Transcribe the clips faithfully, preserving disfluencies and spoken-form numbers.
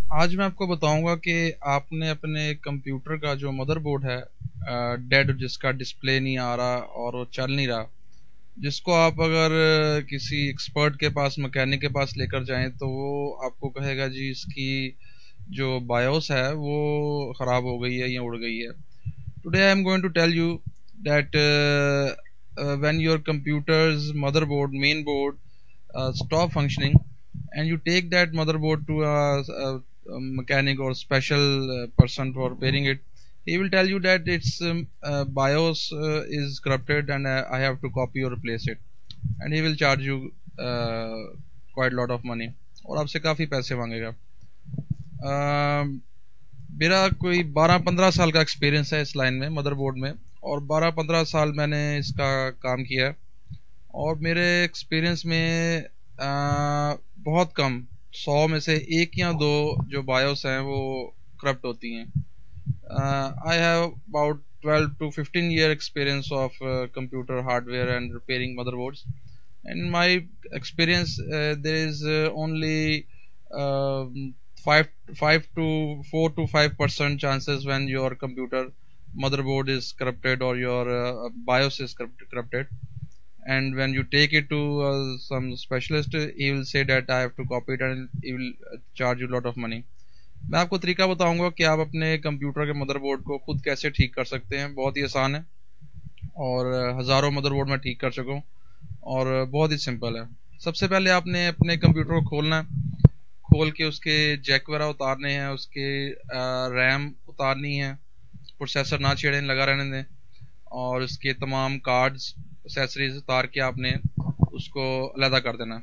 आज मैं आपको बताऊंगा कि आपने अपने कंप्यूटर का जो मदरबोर्ड है, डेड, जिसका डिस्प्ले नहीं आ रहा और वो चल नहीं रहा, जिसको आप अगर अ, किसी एक्सपर्ट के पास, मैकेनिक के पास लेकर जाएं तो वो आपको कहेगा जी इसकी जो बायोस है वो ख़राब हो गई है या उड़ गई है। Today I am going to tell you that when your computer's motherboard, main board, uh, stop functioning, and you take that motherboard to a, a, a mechanic or special uh, person for repairing it. He will tell you that its um, uh, BIOS uh, is corrupted and uh, I have to copy or replace it, and he will charge you uh, quite a lot of money और आपसे काफ़ी पैसे मांगेगा। uh, मेरा कोई बारह पंद्रह साल का एक्सपीरियंस है इस लाइन में, मदरबोर्ड में, और बारह पंद्रह साल मैंने इसका काम किया है। और मेरे एक्सपीरियंस में आ, बहुत कम, सौ में से एक या दो जो बायोस हैं वो करप्ट होती हैं। I have about twelve to fifteen year experience of computer hardware and repairing motherboards. In my experience, uh, there is uh, only uh, five five to four to five percent chances when your computer motherboard is corrupted or your uh, BIOS is corrupt- corrupted. And when you take it to uh, some specialist, uh, he will say that I have to copy it and he will uh, charge you a lot of money. मैं आपको तरीका बताऊंगा कि आप अपने computer के motherboard को खुद कैसे ठीक कर सकते हैं। बहुत ही आसान है और uh, हज़ारों मदरबोर्ड मैं ठीक कर चुका हूँ और uh, बहुत ही सिंपल है। सबसे पहले आपने अपने कंप्यूटर को खोलना है, खोल के उसके जैक वगैरह उतारने हैं, उसके रैम उतारनी है, प्रोसेसर ना छेड़ें, लगा रहने दें, और उसके तमाम कार्ड्स, एक्सेसरीज उतार के आपने उसको अलहदा कर देना।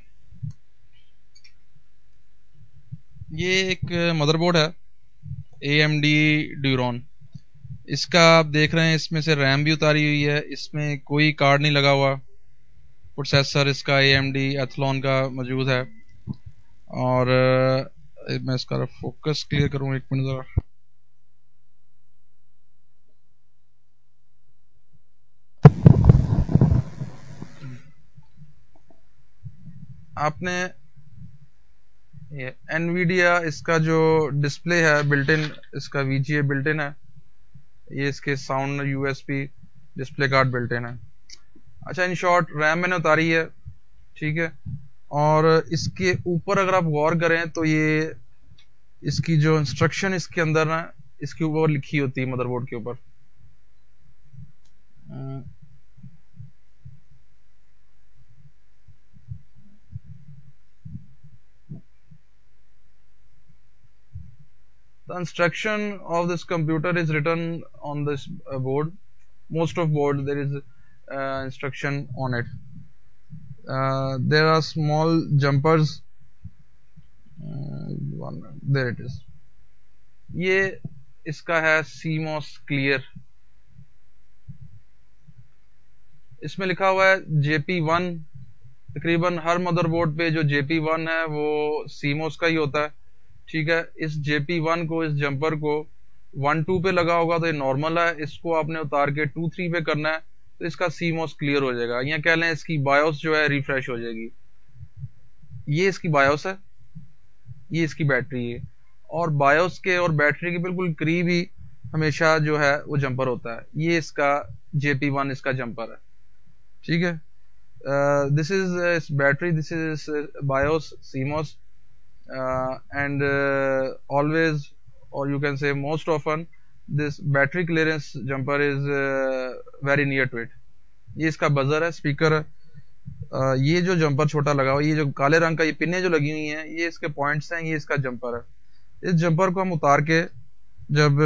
ये एक मदरबोर्ड है ए एम डी ड्यूरॉन। इसका आप देख रहे हैं, इसमें से रैम भी उतारी हुई है, इसमें कोई कार्ड नहीं लगा हुआ। प्रोसेसर इसका ए एम डी एथलॉन का मौजूद है। और अ, मैं इसका फोकस क्लियर करूँ, एक मिनट ज़रा। आपने ये एनवीडिया, इसका जो डिस्प्ले है बिल्ट इन, इसका we ji A built in है। ये इसके sound U S B display card built in है। अच्छा, इन शॉर्ट रैम मैंने उतारी है, ठीक है। और इसके ऊपर अगर आप गौर करें तो ये इसकी जो इंस्ट्रक्शन इसके अंदर ना, इसके ऊपर लिखी होती है, मदरबोर्ड के ऊपर। The instruction of this computer is written on this uh, board. Most of board there is uh, instruction on it. Uh, there are small jumpers. Uh, one minute. There it is. ये इसका है C M O S clear। इसमें लिखा हुआ है जे P one. तकरीबन हर motherboard पे जो जे पी वन है वो C M O S का ही होता है, ठीक है। इस जे पी वन को, इस जंपर को वन टू पे लगा होगा तो ये नॉर्मल है, इसको आपने उतार के टू थ्री पे करना है तो इसका C M O S clear हो जाएगा, या कह लें इसकी बायोस जो है रिफ्रेश हो जाएगी। ये इसकी बायोस है, ये इसकी बैटरी है, और बायोस के और बैटरी के बिल्कुल करीब ही हमेशा जो है वो जंपर होता है। ये इसका जे पी वन इसका जंपर है, ठीक है। This is battery, this is BIOS, C M O S, uh, and uh, always, or you can say most often, this battery clearance jumper is uh, very near to it. ये इसका buzzer है, speaker है। uh, ये जो jumper छोटा लगा हुआ, ये जो काले रंग का ये पिने जो लगी हुई हैं, ये इसके पॉइंट्स हैं, ये इसका जंपर है। इस जंपर को हम उतार के जब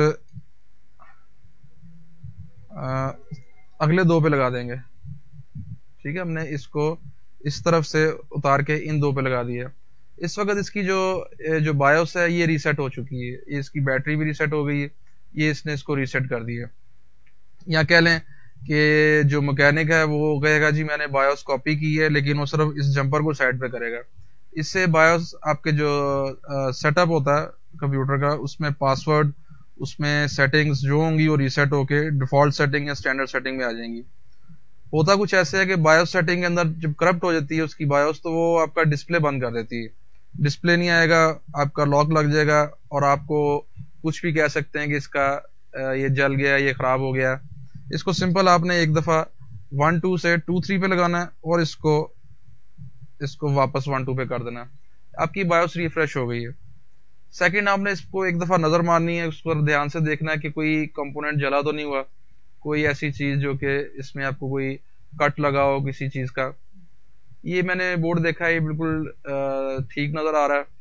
uh, अगले दो पे लगा देंगे, ठीक है। हमने इसको इस तरफ से उतार के इन दो पे लगा दिया। इस वक्त इसकी जो जो बायोस है ये रीसेट हो चुकी है, ये इसकी बैटरी भी रीसेट हो गई है, ये इसने इसको रीसेट कर दिया। या कह लें कि जो मैकेनिक है वो कहेगा जी मैंने बायोस कॉपी की है, लेकिन वो सिर्फ इस जंपर को साइड पे करेगा। इससे बायोस आपके जो सेटअप होता है कंप्यूटर का, उसमें पासवर्ड, उसमें सेटिंग्स जो होंगी वो रीसेट होके डिफॉल्ट सेटिंग या स्टैंडर्ड सेटिंग में आ जाएंगी। होता कुछ ऐसे है कि बायोस सेटिंग के अंदर जब करप्ट हो जाती है उसकी बायोस, तो वो आपका डिस्प्ले बंद कर देती है। डिस्प्ले नहीं आएगा, आपका लॉक लग जाएगा, और आपको कुछ भी कह सकते हैं कि इसका ये जल गया, ये खराब हो गया। इसको सिंपल आपने एक दफा वन टू से टू थ्री पे लगाना है और इसको इसको वापस वन टू पे कर देना है, आपकी बायोस रिफ्रेश हो गई है। सेकंड, आपने इसको एक दफा नजर मारनी है, उस पर ध्यान से देखना है कि कोई कंपोनेंट जला तो नहीं हुआ, कोई ऐसी चीज जो कि इसमें आपको कोई कट लगा हो किसी चीज का। ये मैंने बोर्ड देखा है, ये बिल्कुल ठीक नजर आ रहा है।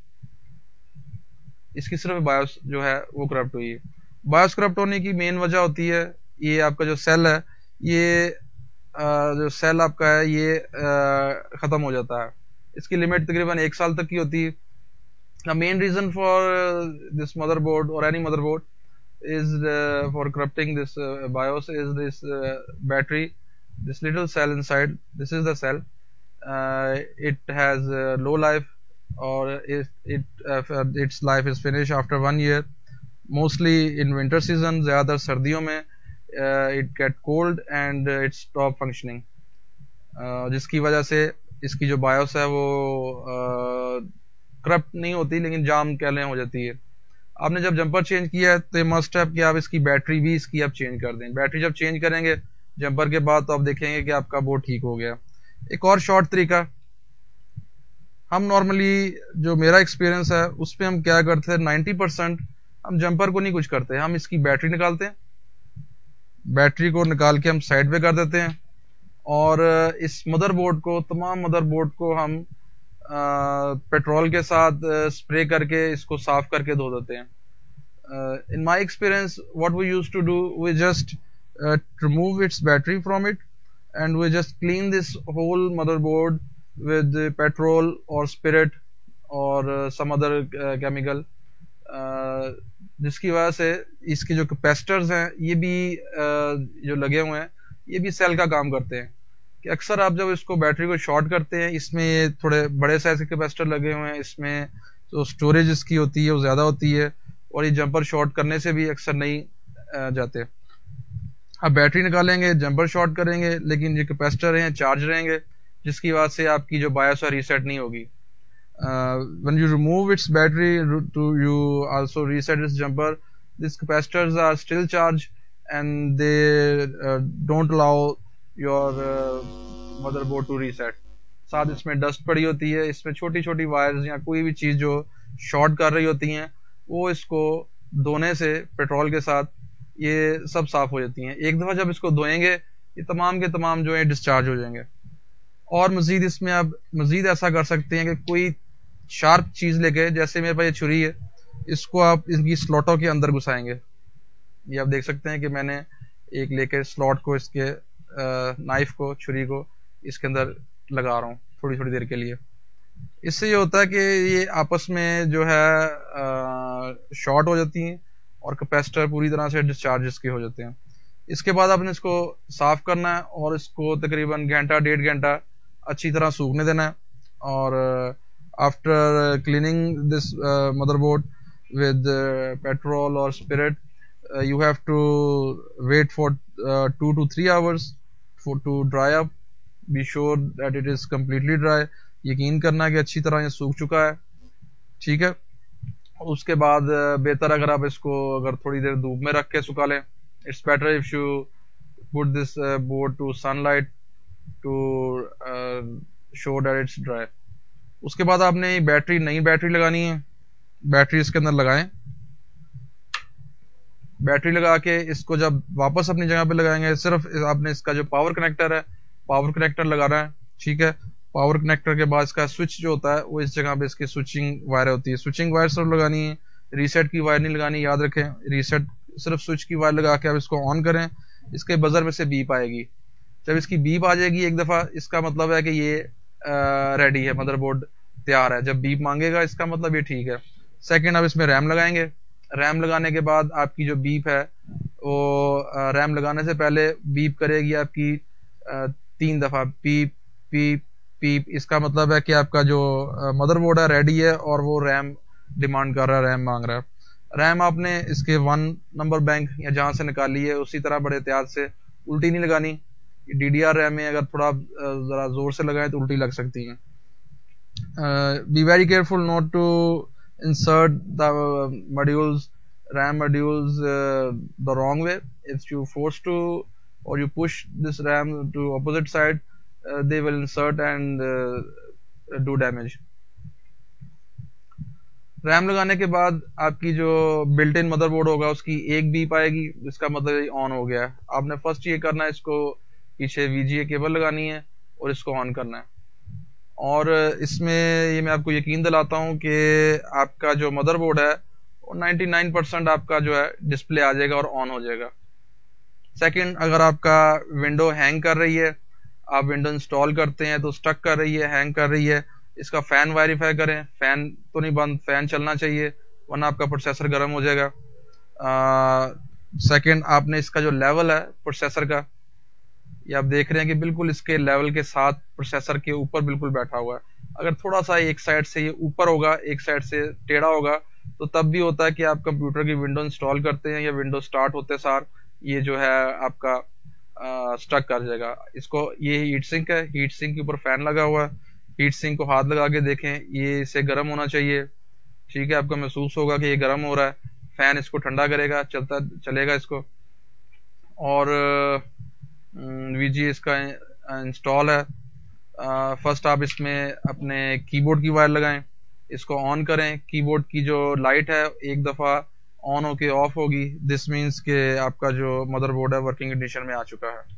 इसकी सिर्फ बायोस जो है वो करप्ट हुई है। बायोस करप्ट होने की मेन वजह होती है ये आपका जो सेल है, ये आ, जो सेल आपका है ये आ, खत्म हो जाता है। इसकी लिमिट तकरीबन एक साल तक की होती है। The main reason for uh, this motherboard or any motherboard is uh, for corrupting this uh, BIOS is this uh, battery, this little cell inside. This is the cell. Uh, it has uh, low life, or it, it uh, its life is finished after one year. Mostly in winter season, ज़्यादातर सर्दियों में uh, it get cold and uh, it stop functioning. Uh, जिसकी वजह से इसकी जो BIOS है वो uh, करप्ट नहीं होती, लेकिन जाम कह लें हो जाती है। आपने जब जंपर चेंज किया है तो मस्ट है कि आप इसकी बैटरी भी इसकी आप चेंज कर दें। बैटरी जब चेंज करेंगे जंपर के बाद तो आप देखेंगे कि आपका बोर्ड ठीक हो गया। एक और शॉर्ट तरीका, हम नॉर्मली जो मेरा एक्सपीरियंस है उस पर हम क्या करते हैं, नाइन्टी परसेंट हम जंपर को नहीं कुछ करते, हम इसकी बैटरी निकालते हैं, बैटरी को निकाल के हम साइड पे कर देते हैं और इस मदरबोर्ड को, तमाम मदरबोर्ड को हम पेट्रोल के साथ स्प्रे करके इसको साफ करके धो देते हैं। In my experience what we used to do, we just remove its battery from it and we just clean this whole motherboard with petrol और स्पिरिट और सम अदर केमिकल, जिसकी वजह से इसके जो कैपेसिटर्स हैं ये भी uh, जो लगे हुए हैं ये भी सेल का काम करते हैं। कि अक्सर आप जब इसको बैटरी को शॉर्ट करते हैं, इसमें थोड़े बड़े साइज के कैपेसिटर लगे हुए हैं, इसमें जो स्टोरेज इसकी होती है वो ज्यादा होती है और ये जंपर शॉर्ट करने से भी अक्सर नहीं जाते। आप बैटरी निकालेंगे, जंपर शॉर्ट करेंगे, लेकिन जो कैपेसिटर हैं चार्ज रहेंगे, जिसकी वजह से आपकी जो बायोस है रीसेट नहीं होगी। When you remove its battery too you also reset its jumper, this capacitors are still charge and they don't allow your motherboard to reset. साथ इसमें डस्ट पड़ी होती है, इसमें छोटी छोटी वायर्स या कोई भी चीज जो शॉर्ट कर रही होती हैं वो इसको धोने से पेट्रोल के साथ ये सब साफ हो जाती हैं। एक दफा जब इसको धोएंगे ये तमाम के तमाम जो है डिस्चार्ज हो जाएंगे। और मजीद इसमें आप मजीद ऐसा कर सकते हैं कि कोई शार्प चीज लेके, जैसे मेरे पास ये छुरी है, इसको आप इनकी स्लॉटों के अंदर घुसाएंगे। ये आप देख सकते हैं कि मैंने एक लेके स्लॉट को, इसके नाइफ को, छुरी को इसके अंदर लगा रहा हूँ थोड़ी थोड़ी देर के लिए। इससे ये होता है कि ये आपस में जो है शॉर्ट हो जाती हैं और कैपेसिटर पूरी तरह से डिस्चार्ज इसके हो जाते हैं। इसके बाद आपने इसको साफ करना है और इसको तकरीबन घंटा डेढ़ घंटा अच्छी तरह सूखने देना है। और after cleaning this motherboard with petrol और spirit, you have to wait for two to three hours for to dry up. Be sure that it is completely dry. यकीन करना कि अच्छी तरह ये सूख चुका है, ठीक है। उसके बाद बेहतर अगर आप इसको अगर थोड़ी देर धूप में रख के सुखा लें, it's better if you put this uh, board to sunlight to uh, show that it's dry. उसके बाद आपने बैटरी, नई बैटरी लगानी है, बैटरी इसके अंदर लगाएं। बैटरी लगा के इसको जब वापस अपनी जगह पे लगाएंगे, सिर्फ आपने इसका जो पावर कनेक्टर है, पावर कनेक्टर लगाना है, ठीक है। पावर कनेक्टर के बाद इसका स्विच जो होता है वो इस जगह पे इसकी स्विचिंग वायर होती है, स्विचिंग वायर सिर्फ लगानी है, रीसेट की वायर नहीं लगानी, याद रखें। रीसेट सिर्फ स्विच की वायर लगा के आप इसको ऑन करें, इसके बजर में से बीप आएगी। जब इसकी बीप आ जाएगी एक दफा, इसका मतलब है कि ये रेडी है, मदरबोर्ड तैयार है। जब बीप मांगेगा इसका मतलब ये ठीक है। सेकेंड, आप इसमें रैम लगाएंगे। रैम लगाने के बाद आपकी जो बीप है वो रैम लगाने से पहले बीप करेगी आपकी तीन दफा, पीप पीप पीप। इसका मतलब है कि आपका जो मदरबोर्ड है रेडी है और वो रैम डिमांड कर रहा है, रैम मांग रहा है। रैम आपने इसके वन नंबर बैंक या जहां से निकाली है उसी तरह बड़े एहतियात से, उल्टी नहीं लगानी। डी डी आर रैम में अगर थोड़ा जरा जोर से लगाए तो उल्टी लग सकती है। Be very careful not to insert the uh, modules RAM modules uh, the wrong way. If you force to or you push this RAM to opposite side, uh, they will insert and uh, do damage. RAM लगाने के बाद आपकी जो built in motherboard होगा उसकी एक beep आएगी, जिसका मतलब ऑन हो गया है। आपने फर्स्ट ये करना है, इसको पीछे वीजीए केबल लगानी है और इसको ऑन करना है। और इसमें ये मैं आपको यकीन दिलाता हूँ कि आपका जो मदरबोर्ड है वो निन्यानवे परसेंट आपका जो है डिस्प्ले आ जाएगा और ऑन हो जाएगा। सेकंड, अगर आपका विंडो हैंग कर रही है, आप विंडो इंस्टॉल करते हैं तो स्टक कर रही है, हैंग कर रही है, इसका फैन वेरीफाई करें। फैन तो नहीं बंद, फैन चलना चाहिए वरना आपका प्रोसेसर गर्म हो जाएगा। सेकंड, आपने इसका जो लेवल है प्रोसेसर का, ये आप देख रहे हैं कि बिल्कुल इसके लेवल के साथ प्रोसेसर के ऊपर बिल्कुल बैठा हुआ है। अगर थोड़ा सा एक साइड से ये ऊपर होगा, एक साइड से टेढ़ा होगा, तो तब भी होता है कि आप कंप्यूटर की विंडो इंस्टॉल करते हैं या विंडो स्टार्ट होते सार ये जो है आपका स्टक कर जाएगा। इसको, ये हीट सिंक है, हीट सिंक के ऊपर फैन लगा हुआ है, हीट सिंक को हाथ लगा के देखें, ये इसे गर्म होना चाहिए। ठीक है, आपको महसूस होगा कि ये गर्म हो रहा है, फैन इसको ठंडा करेगा, चलता चलेगा इसको। और वीजी इसका इंस्टॉल है। फर्स्ट आप इसमें अपने कीबोर्ड की वायर लगाएं, इसको ऑन करें। कीबोर्ड की जो लाइट है एक दफ़ा ऑन होके ऑफ होगी, दिस मीन्स के आपका जो मदरबोर्ड है वर्किंग कंडीशन में आ चुका है।